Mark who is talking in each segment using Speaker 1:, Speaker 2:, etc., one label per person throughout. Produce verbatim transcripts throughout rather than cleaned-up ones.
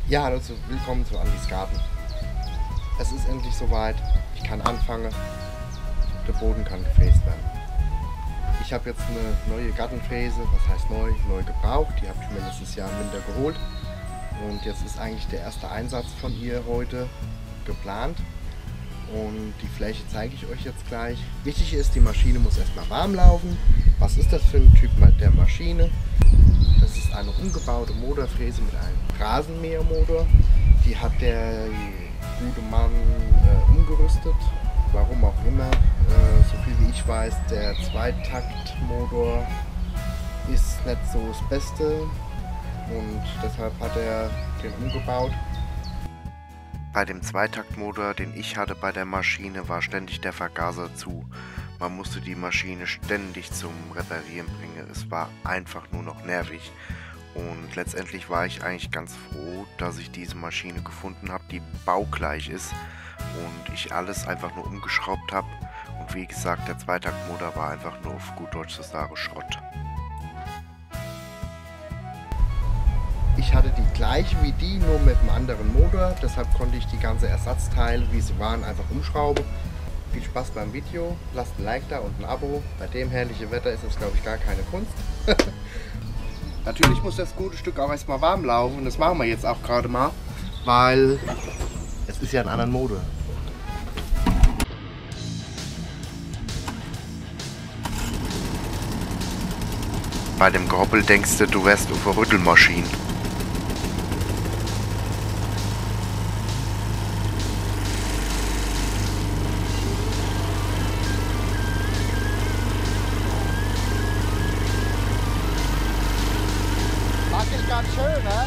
Speaker 1: Ja, also willkommen zu Andis Garten. Es ist endlich soweit. Ich kann anfangen. Der Boden kann gefräst werden. Ich habe jetzt eine neue Gartenfräse. Was heißt neu? Neu gebraucht. Die habe ich mir letztes Jahr im Winter geholt. Und jetzt ist eigentlich der erste Einsatz von ihr heute geplant. Und die Fläche zeige ich euch jetzt gleich. Wichtig ist, die Maschine muss erstmal warm laufen. Was ist das für ein Typ der Maschine? Das ist eine umgebaute Motorfräse mit einem Rasenmähermotor. Die hat der gute Mann äh, umgerüstet. Warum auch immer. Äh, so viel wie ich weiß, der Zweitaktmotor ist nicht so das Beste. Und deshalb hat er den umgebaut. Bei dem Zweitaktmotor, den ich hatte bei der Maschine, war ständig der Vergaser zu. Man musste die Maschine ständig zum Reparieren bringen. Es war einfach nur noch nervig. Und letztendlich war ich eigentlich ganz froh, dass ich diese Maschine gefunden habe, die baugleich ist und ich alles einfach nur umgeschraubt habe. Und wie gesagt, der Zweitaktmotor war einfach nur auf gut Deutsch zu sagen Schrott. Ich hatte die gleiche wie die, nur mit einem anderen Motor. Deshalb konnte ich die ganzen Ersatzteile, wie sie waren, einfach umschrauben. Viel Spaß beim Video. Lasst ein Like da und ein Abo. Bei dem herrlichen Wetter ist es, glaube ich, gar keine Kunst. Natürlich muss das gute Stück auch erstmal warm laufen. Und das machen wir jetzt auch gerade mal. Weil es ist ja ein anderer Motor. Bei dem Gehoppel denkst du, du wärst auf einer Rüttelmaschine.
Speaker 2: Eigentlich ganz schön, ne?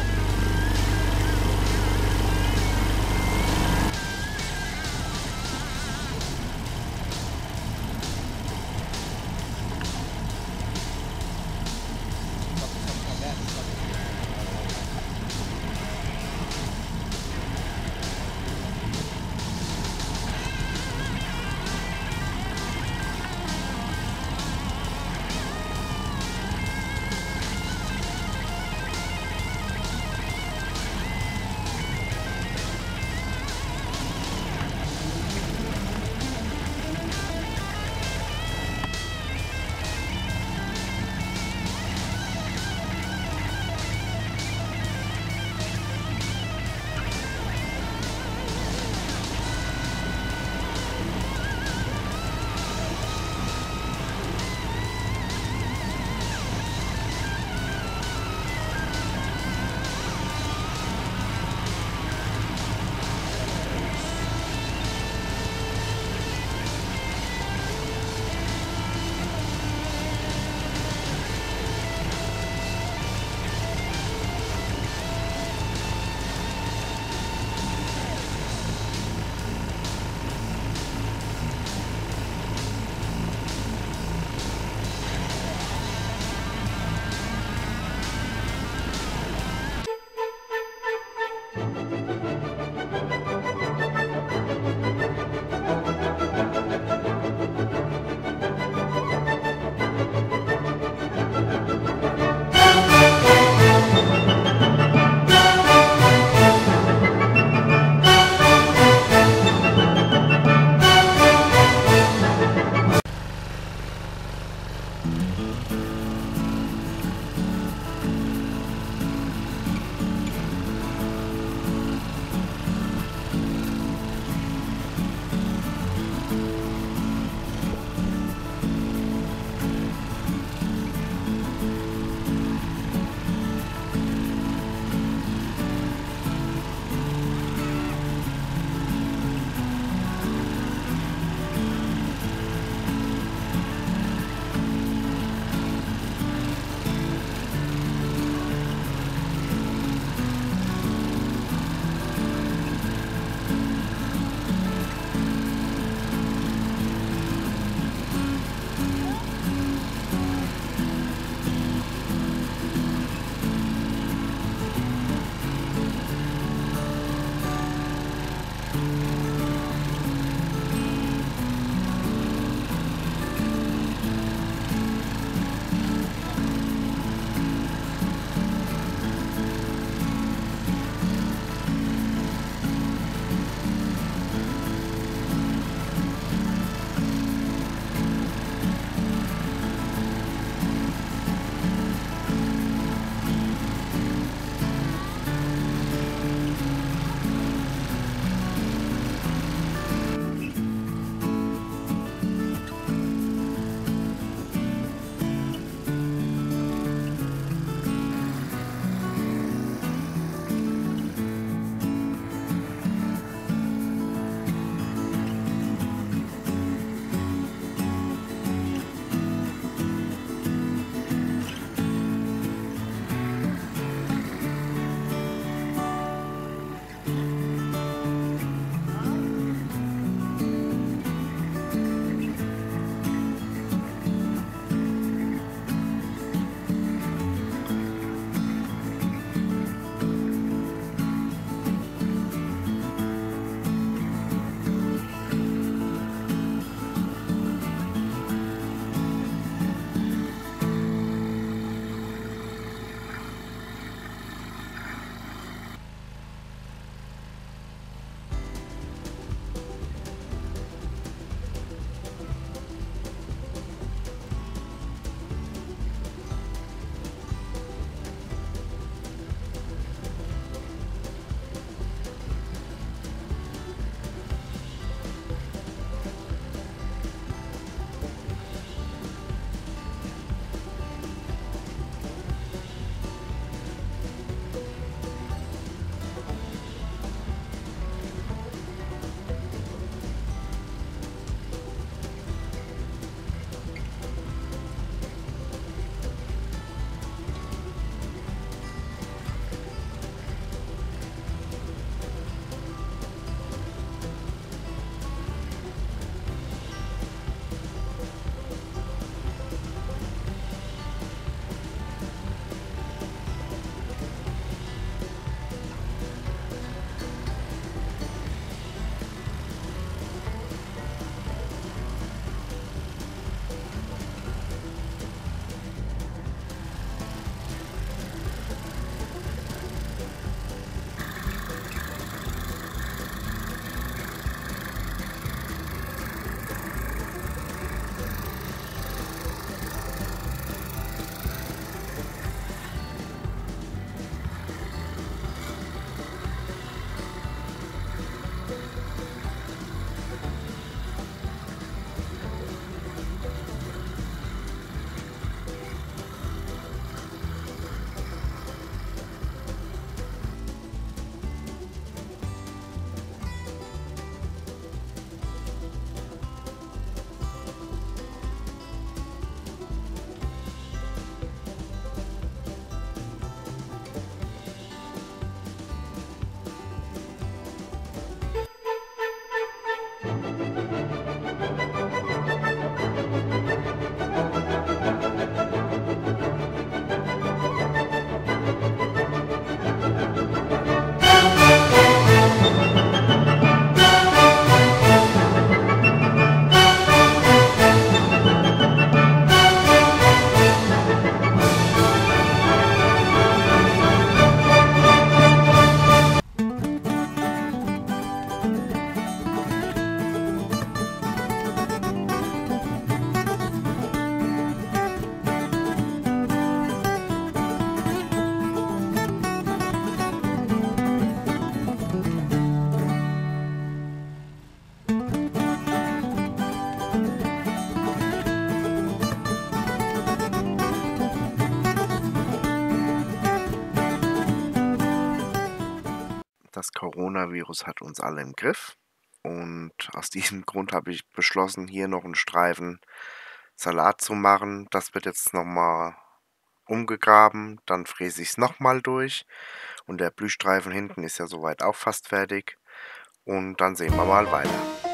Speaker 1: Das Coronavirus hat uns alle im Griff. Und aus diesem Grund habe ich beschlossen, hier noch einen Streifen Salat zu machen. Das wird jetzt nochmal umgegraben, dann fräse ich es nochmal durch. Und der Blühstreifen hinten ist ja soweit auch fast fertig. Und dann sehen wir mal weiter.